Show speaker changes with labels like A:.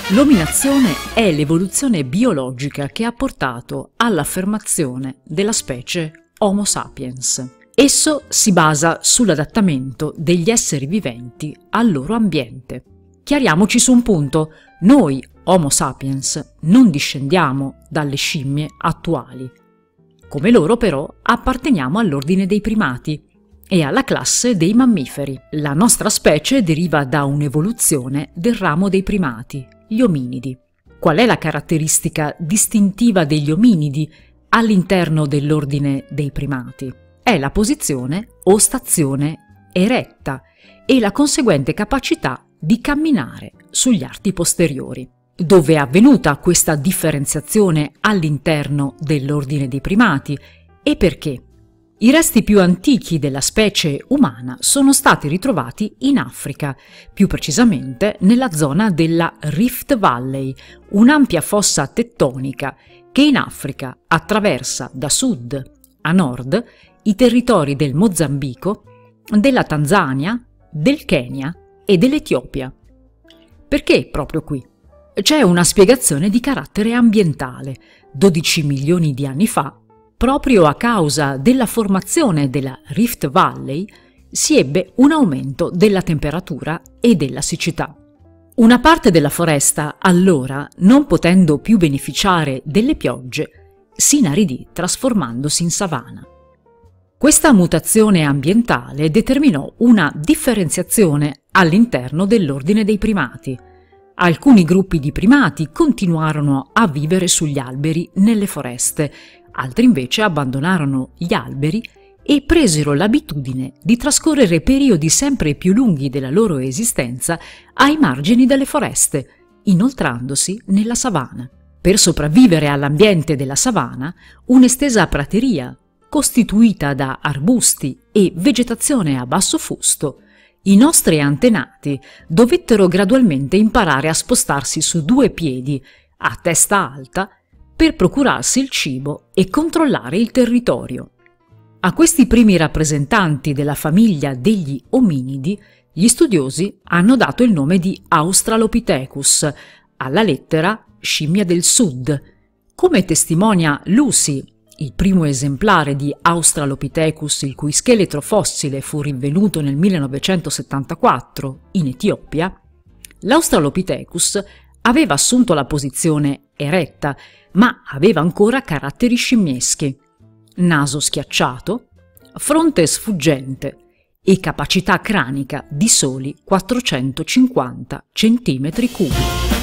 A: L'ominazione è l'evoluzione biologica che ha portato all'affermazione della specie Homo sapiens. Esso si basa sull'adattamento degli esseri viventi al loro ambiente. Chiariamoci su un punto: noi, Homo sapiens, non discendiamo dalle scimmie attuali. Come loro, però, apparteniamo all'ordine dei primati e alla classe dei mammiferi. La nostra specie deriva da un'evoluzione del ramo dei primati, gli ominidi. Qual è la caratteristica distintiva degli ominidi all'interno dell'ordine dei primati? È la posizione o stazione eretta e la conseguente capacità di camminare sugli arti posteriori. Dove è avvenuta questa differenziazione all'interno dell'ordine dei primati e perché? I resti più antichi della specie umana sono stati ritrovati in Africa, più precisamente nella zona della Rift Valley, un'ampia fossa tettonica che in Africa attraversa da sud a nord i territori del Mozambico, della Tanzania, del Kenya e dell'Etiopia. Perché proprio qui? C'è una spiegazione di carattere ambientale. 12 milioni di anni fa, proprio a causa della formazione della Rift Valley, si ebbe un aumento della temperatura e della siccità. Una parte della foresta, allora, non potendo più beneficiare delle piogge, si inaridì trasformandosi in savana. Questa mutazione ambientale determinò una differenziazione all'interno dell'ordine dei primati. Alcuni gruppi di primati continuarono a vivere sugli alberi nelle foreste, altri invece abbandonarono gli alberi e presero l'abitudine di trascorrere periodi sempre più lunghi della loro esistenza ai margini delle foreste, inoltrandosi nella savana. Per sopravvivere all'ambiente della savana, un'estesa prateria, costituita da arbusti e vegetazione a basso fusto, i nostri antenati dovettero gradualmente imparare a spostarsi su due piedi, a testa alta, per procurarsi il cibo e controllare il territorio. A questi primi rappresentanti della famiglia degli ominidi, gli studiosi hanno dato il nome di Australopithecus, alla lettera scimmia del sud. Come testimonia Lucy, il primo esemplare di Australopithecus il cui scheletro fossile fu rinvenuto nel 1974 in Etiopia, l'Australopithecus aveva assunto la posizione eretta, ma aveva ancora caratteri scimmieschi: naso schiacciato, fronte sfuggente e capacità cranica di soli 450 cm3.